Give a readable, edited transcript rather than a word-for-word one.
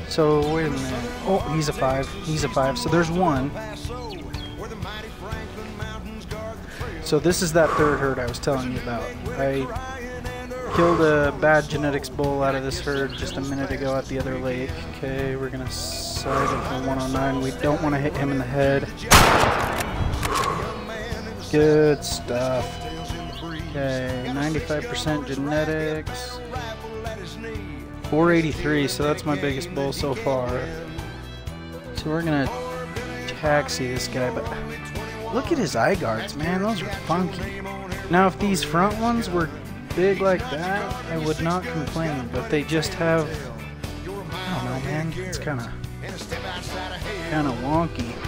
So wait a minute. Oh, he's a 5. He's a 5. So there's one. So this is that third herd I was telling you about. I killed a bad genetics bull out of this herd just a minute ago at the other lake. Okay, we're gonna side it for 109. We don't want to hit him in the head. Good stuff. Okay, 95% genetics. 483, so that's my biggest bull so far. So we're gonna taxi this guy, but look at his eye guards, man. Those are funky. Now, if these front ones were big like that, I would not complain, but they just have, I don't know, man. It's kind of wonky.